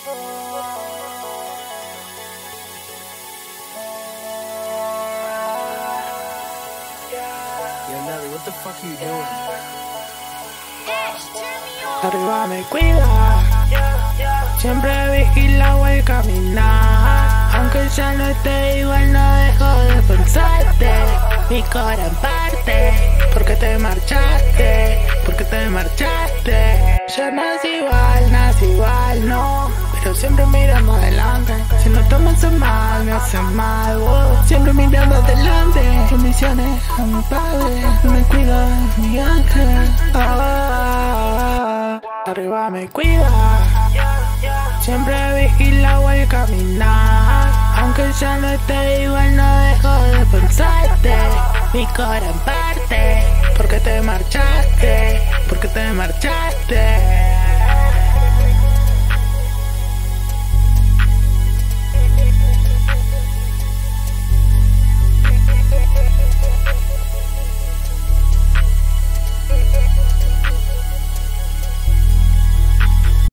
Yo, Nelly, what the fuck are you doing? Arriba me cuida, siempre vigila voy a caminar. Aunque ya no esté igual, no dejo de pensarte. Mi corazón en parte, porque te marchaste, porque te marchaste. Ya nací igual, no, pero siempre mirando adelante. Si no tomo hace mal, me hace mal, wow. Siempre mirando adelante. Bendiciones a mi padre, me cuida mi ángel. Arriba me cuida, siempre vigila voy a caminar. Aunque ya no esté igual, no dejo de pensarte. Mi corazón en parte, porque te marchaste, porque te marchaste.